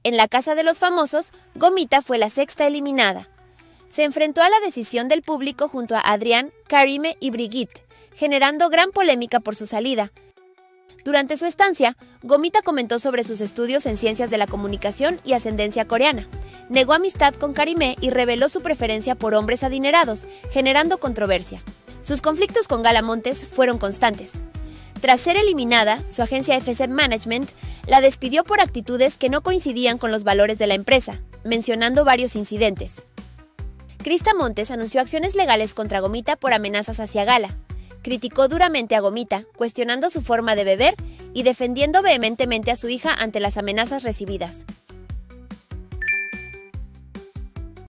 En la Casa de los Famosos, Gomita fue la sexta eliminada. Se enfrentó a la decisión del público junto a Adrián, Karime y Brigitte, generando gran polémica por su salida. Durante su estancia, Gomita comentó sobre sus estudios en ciencias de la comunicación y ascendencia coreana. Negó amistad con Karime y reveló su preferencia por hombres adinerados, generando controversia. Sus conflictos con Gala Montes fueron constantes. Tras ser eliminada, su agencia FC Management la despidió por actitudes que no coincidían con los valores de la empresa, mencionando varios incidentes. Krista Montes anunció acciones legales contra Gomita por amenazas hacia Gala. Criticó duramente a Gomita, cuestionando su forma de beber y defendiendo vehementemente a su hija ante las amenazas recibidas.